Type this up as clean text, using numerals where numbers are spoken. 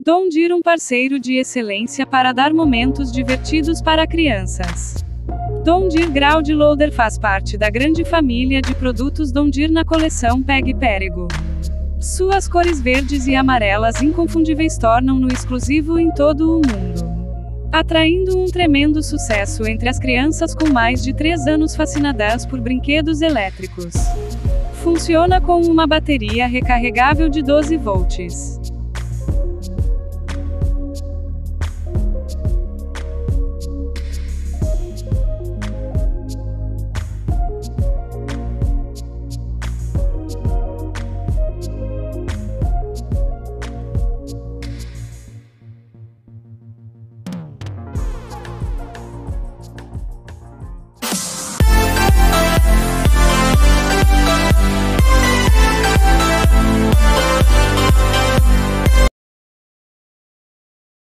Don Deere, um parceiro de excelência para dar momentos divertidos para crianças. Don Deere Ground Loader faz parte da grande família de produtos Don Deere na coleção Peg Perego. Suas cores verdes e amarelas inconfundíveis tornam-no exclusivo em todo o mundo, atraindo um tremendo sucesso entre as crianças com mais de 3 anos fascinadas por brinquedos elétricos. Funciona com uma bateria recarregável de 12 volts.